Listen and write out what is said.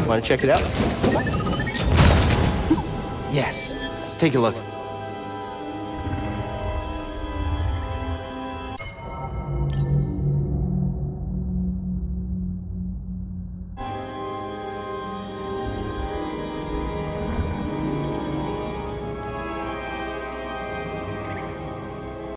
Want to check it out? Yes. Let's take a look.